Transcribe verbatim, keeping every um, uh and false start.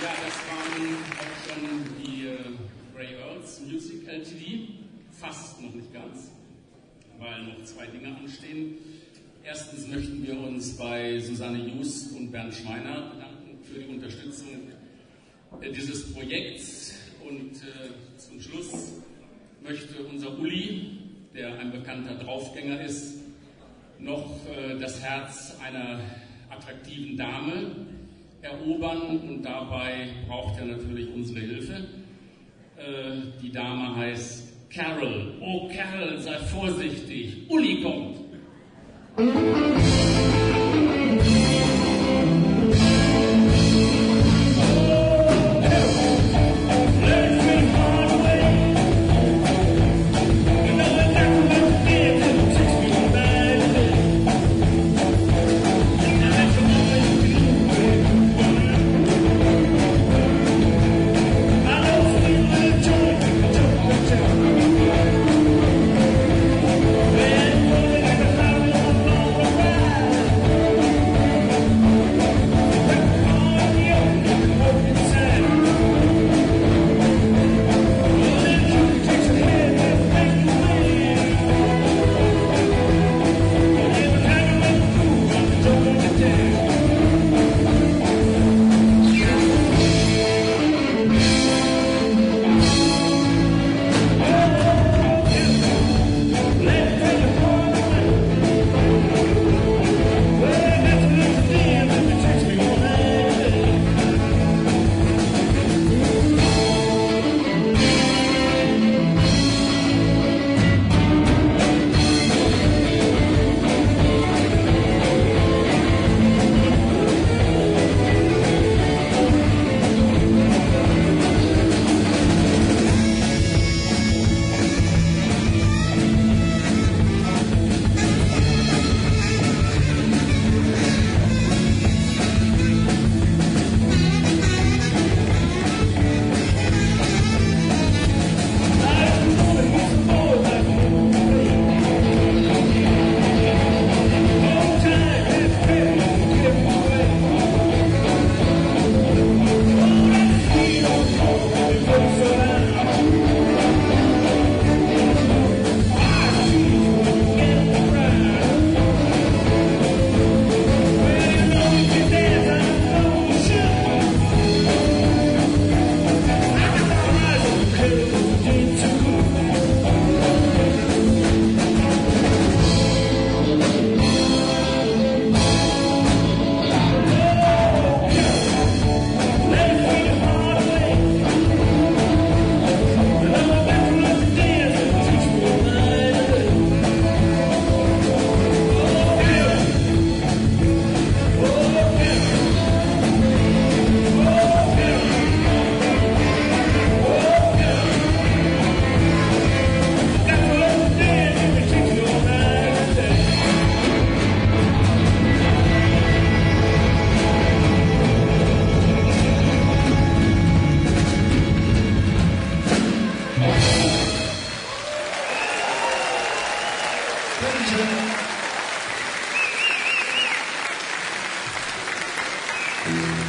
Ja, das waren auch schon die äh, Grey Earls Music L T D. Fast noch nicht ganz, weil noch zwei Dinge anstehen. Erstens möchten wir uns bei Susanne Just und Bernd Schweiner bedanken für die Unterstützung äh, dieses Projekts. Und äh, zum Schluss möchte unser Uli, der ein bekannter Draufgänger ist, noch äh, das Herz einer attraktiven Dame erobern, und dabei braucht er natürlich unsere Hilfe. Äh, die Dame heißt Carol. Oh Carol, sei vorsichtig, Uli kommt. Thank you.